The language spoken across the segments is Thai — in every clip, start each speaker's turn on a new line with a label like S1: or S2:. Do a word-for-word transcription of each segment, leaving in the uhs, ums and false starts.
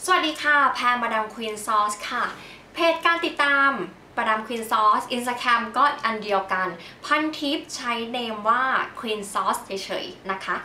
S1: สวัสดีค่ะแพรมาดามควีนซอสค่ะเพจการติดตามมาดามควีนซอสอินสตาแกรมก็อันเดียวกันพันทิปใช้เนมว่าควีนซอสเฉยๆนะคะ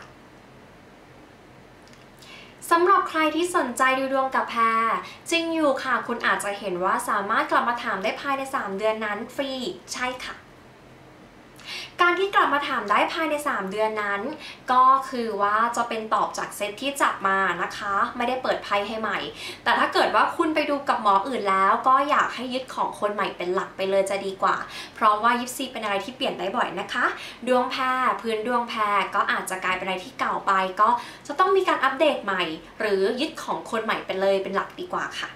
S1: สำหรับใครที่สนใจดูดวงกับแพรจริงอยู่ค่ะคุณอาจจะเห็นว่าสามารถกลับมาถามได้ภายในสามเดือนนั้นฟรีใช่ค่ะการที่กลับมาถามได้ภายในสามเดือนนั้นก็คือว่าจะเป็นตอบจากเซตที่จับมานะคะไม่ได้เปิดไพ่ให้ใหม่แต่ถ้าเกิดว่าคุณไปดูกับหมออื่นแล้วก็อยากให้ยึดของคนใหม่เป็นหลักไปเลยจะดีกว่าเพราะว่ายิปซีเป็นอะไรที่เปลี่ยนได้บ่อยนะคะดวงแพรพื้นดวงแพรก็อาจจะกลายเป็นอะไรที่เก่าไปก็จะต้องมีการอัปเดตใหม่หรือยึดของคนใหม่ไปเลยเป็นหลักดีกว่าค่ะ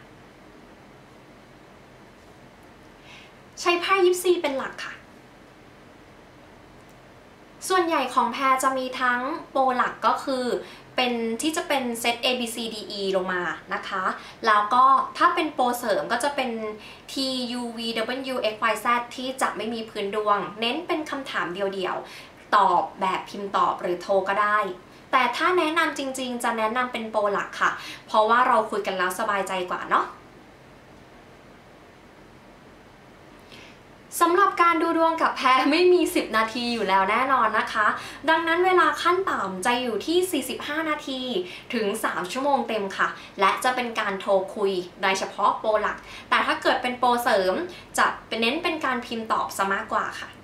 S1: ใช้ไพ่ยิปซีเป็นหลักค่ะส่วนใหญ่ของแพรจะมีทั้งโปรหลักก็คือเป็นที่จะเป็นเซต A B C D E ลงมานะคะแล้วก็ถ้าเป็นโปรเสริมก็จะเป็น T U V W X Y Z ที่จะไม่มีพื้นดวงเน้นเป็นคำถามเดียวๆตอบแบบพิมพ์ตอบหรือโทรก็ได้แต่ถ้าแนะนำจริงๆจะแนะนำเป็นโปรหลักค่ะเพราะว่าเราคุยกันแล้วสบายใจกว่าเนาะสำหรับการดูดวงกับแพรไม่มีสิบนาทีอยู่แล้วแน่นอนนะคะดังนั้นเวลาขั้นต่ำจะอยู่ที่สี่สิบห้านาทีถึงสามชั่วโมงเต็มค่ะและจะเป็นการโทรคุยโดยเฉพาะโปรหลักแต่ถ้าเกิดเป็นโปรเสริมจะเป็นเน้นเป็นการพิมพ์ตอบซะมากกว่าค่ะ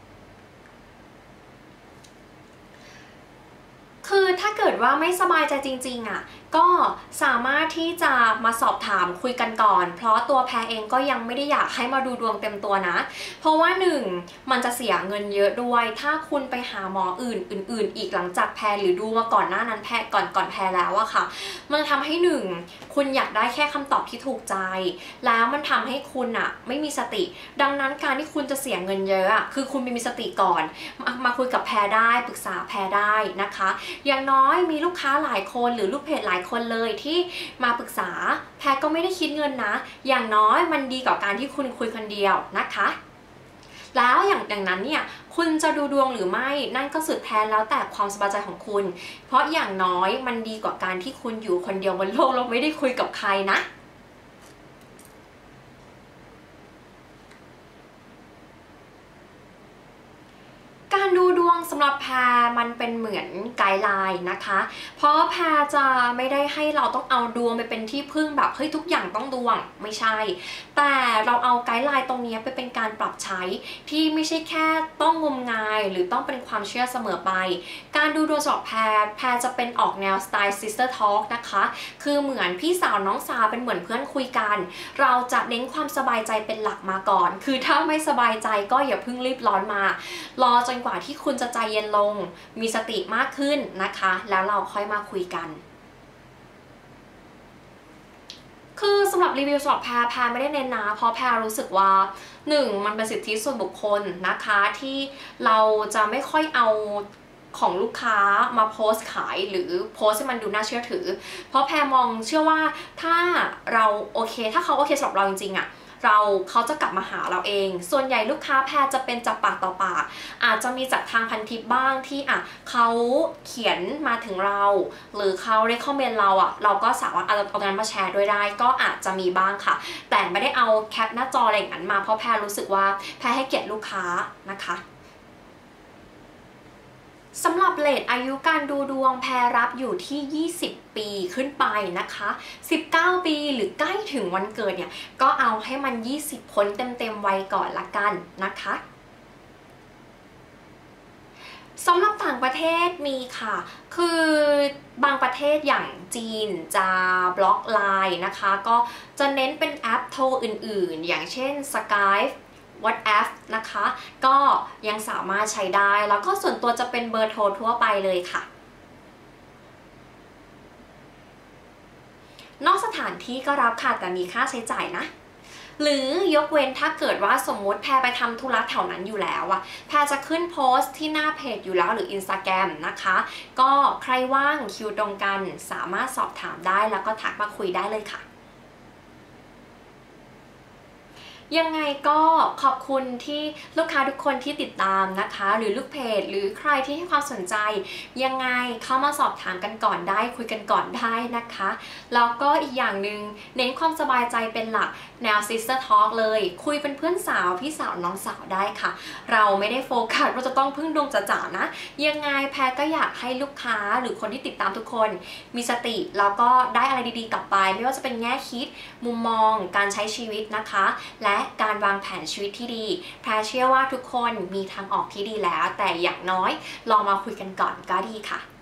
S1: คือถ้าเกิดว่าไม่สบายใจจริงๆอ่ะก็สามารถที่จะมาสอบถามคุยกันก่อนเพราะตัวแพรเองก็ยังไม่ได้อยากให้มาดูดวงเต็มตัวนะเพราะว่าหนึ่งมันจะเสียเงินเยอะด้วยถ้าคุณไปหาหมออื่นอื่นๆอีกหลังจากแพรหรือดูมาก่อนหน้านั้นแพรก่อนก่อนแพรแล้วอะค่ะมันทำให้หนึ่งคุณอยากได้แค่คำตอบที่ถูกใจแล้วมันทำให้คุณอะไม่มีสติดังนั้นการที่คุณจะเสียเงินเยอะอะคือคุณมีสติก่อนมามาคุยกับแพรได้ปรึกษาแพรได้นะคะอย่างน้อยมีลูกค้าหลายคนหรือลูกเพจหลายคนเลยที่มาปรึกษาแพรก็ไม่ได้คิดเงินนะอย่างน้อยมันดีกว่าการที่คุณคุยคนเดียวนะคะแล้วอย่างอย่างนั้นเนี่ยคุณจะดูดวงหรือไม่นั่นก็สุดแท้แล้วแต่ความสบายใจของคุณเพราะอย่างน้อยมันดีกว่าการที่คุณอยู่คนเดียวบนโลกแล้วไม่ได้คุยกับใครนะการดูดวงสำหรับแพรมันเป็นเหมือนไกด์ไลน์นะคะเพราะแพรจะไม่ได้ให้เราต้องเอาดวงไปเป็นที่พึ่งแบบเฮ้ยทุกอย่างต้องดวงไม่ใช่แต่เราเอาไกด์ไลน์ตรงนี้ไปเป็นการปรับใช้ที่ไม่ใช่แค่ต้องงมงายหรือต้องเป็นความเชื่อเสมอไปการดูดวงสำหรับแพรแพรจะเป็นออกแนวสไตล์ sister talk นะคะคือเหมือนพี่สาวน้องสาวเป็นเหมือนเพื่อนคุยกันเราจะเน้นความสบายใจเป็นหลักมาก่อนคือถ้าไม่สบายใจก็อย่าเพิ่งรีบร้อนมารอจนกว่าที่คุณจะใจเย็นลงมีสติมากขึ้นนะคะแล้วเราค่อยมาคุยกันคือสำหรับรีวิวสำหรับแพรแพรไม่ได้เน้นนะเพราะแพรรู้สึกว่าหนึ่งมันเป็นสิทธิส่วนบุคคลนะคะที่เราจะไม่ค่อยเอาของลูกค้ามาโพสต์ขายหรือโพสต์ให้มันดูน่าเชื่อถือเพราะแพรมองเชื่อว่าถ้าเราโอเคถ้าเขาโอเคสำหรับเราจริงๆอะเราเขาจะกลับมาหาเราเองส่วนใหญ่ลูกค้าแพรจะเป็นจากปากต่อปากอาจจะมีจากทางพันทิปบ้างที่อ่ะเขาเขียนมาถึงเราหรือเขาได้คอมเมนต์เราอ่ะเราก็สามารถเอาตรงนั้นมาแชร์ด้วยได้ก็อาจจะมีบ้างค่ะแต่ไม่ได้เอาแคปหน้าจออะไรอย่างนั้นมาเพราะแพรรู้สึกว่าแพรให้เกียรติลูกค้านะคะสำหรับเรทอายุการดูดวงแพรรับอยู่ที่ยี่สิบปีขึ้นไปนะคะสิบเก้าปีหรือใกล้ถึงวันเกิดเนี่ยก็เอาให้มันยี่สิบพ้นเต็มๆวัยก่อนละกันนะคะสำหรับต่างประเทศมีค่ะคือบางประเทศอย่างจีนจะบล็อกไลน์นะคะก็จะเน้นเป็นแอปโทรอื่นๆอย่างเช่น Skype WhatsApp นะคะก็ยังสามารถใช้ได้แล้วก็ส่วนตัวจะเป็นเบอร์โทรทั่วไปเลยค่ะนอกสถานที่ก็รับค่ะแต่มีค่าใช้จ่ายนะหรือยกเว้นถ้าเกิดว่าสมมุติแพรไปทำธุระแถวนั้นอยู่แล้วอะแพรจะขึ้นโพสต์ที่หน้าเพจอยู่แล้วหรือ Instagram นะคะก็ใครว่างคิวตรงกันสามารถสอบถามได้แล้วก็ทักมาคุยได้เลยค่ะยังไงก็ขอบคุณที่ลูกค้าทุกคนที่ติดตามนะคะหรือลูกเพจหรือใครที่ให้ความสนใจยังไงเข้ามาสอบถามกันก่อนได้คุยกันก่อนได้นะคะแล้วก็อีกอย่างหนึ่งเน้นความสบายใจเป็นหลักแนว sister talk เลยคุยเป็นเพื่อนสาวพี่สาวน้องสาวได้ค่ะเราไม่ได้โฟกัสว่าจะต้องพึ่งดวงจ๋าๆนะยังไงแพรก็อยากให้ลูกค้าหรือคนที่ติดตามทุกคนมีสติแล้วก็ได้อะไรดีๆกลับไปไม่ว่าจะเป็นแง่คิดมุมมองการใช้ชีวิตนะคะและการวางแผนชีวิตที่ดีแพรเชื่อว่าทุกคนมีทางออกที่ดีแล้วแต่อย่างน้อยลองมาคุยกันก่อนก็ดีค่ะ